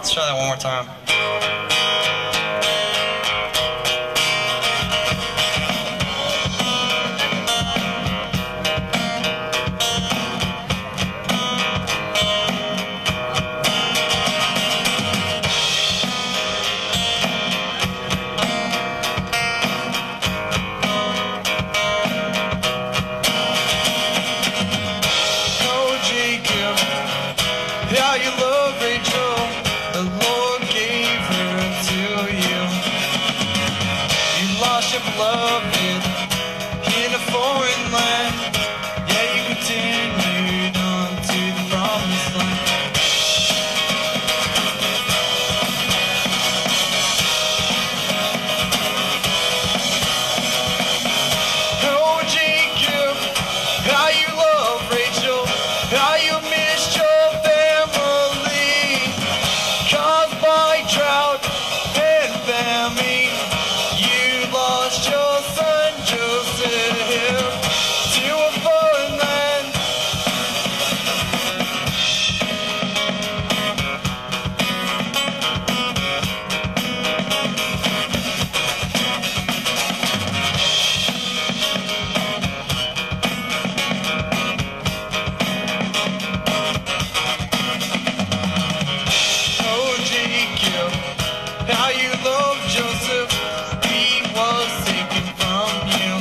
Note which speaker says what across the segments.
Speaker 1: Let's try that one more time.
Speaker 2: How you love Rachel, the Lord gave her to you. You lost your beloved in a foreign land. Yeah, you continued on to the promised land. Oh, Jacob, how you love Rachel, how you missed your how you love Joseph, he was taken from you,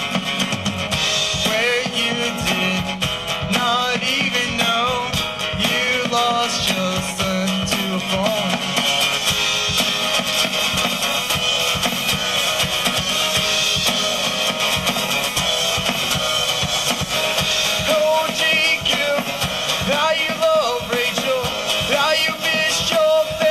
Speaker 2: where you did not even know you lost your son to a fallen. Oh, Jacob, how you love Rachel, how you missed your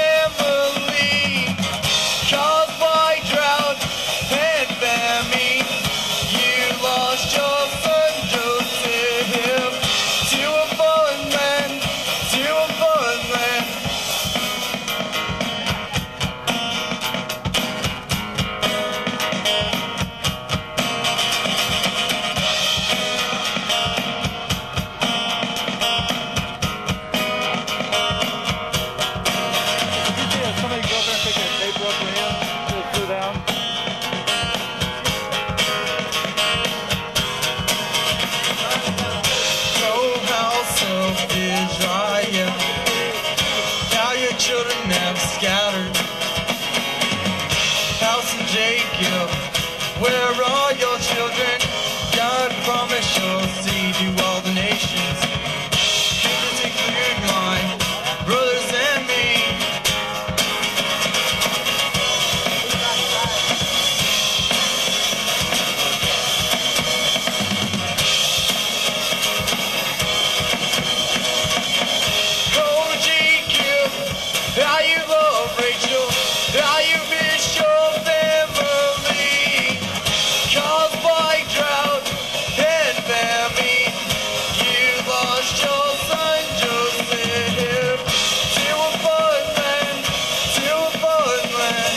Speaker 2: children have scattered. House of Jacob, where are your children? God promised you'll see to all the nations. This include mine, brothers and me. How you love Rachel, how you miss your family, caused by drought and famine. You lost your son Joseph to a foreign land, to a foreign land.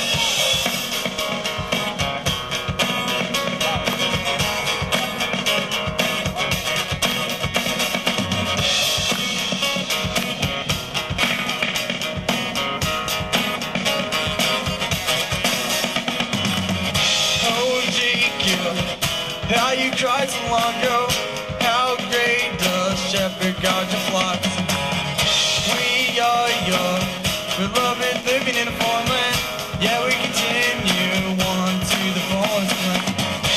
Speaker 2: How you cried so long ago, how great does shepherd guard your flocks. We are your beloved, living in a foreign land. Yeah, we continue on to the promised land.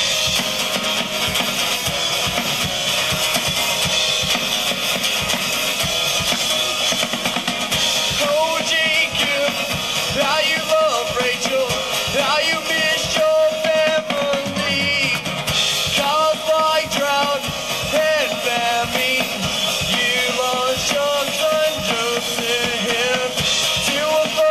Speaker 2: Oh, Jacob, how you love Rachel, how you missed your drought and famine. You lost your son Joseph to a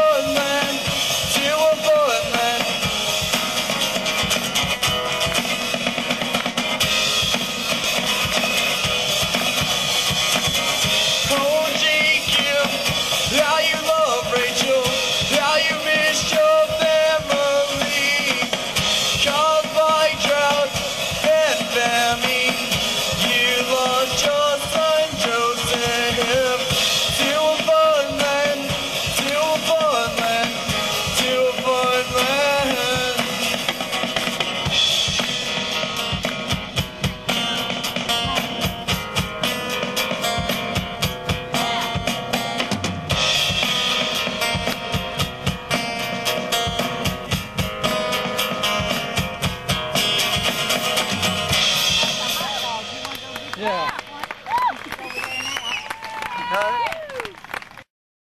Speaker 1: Yeah.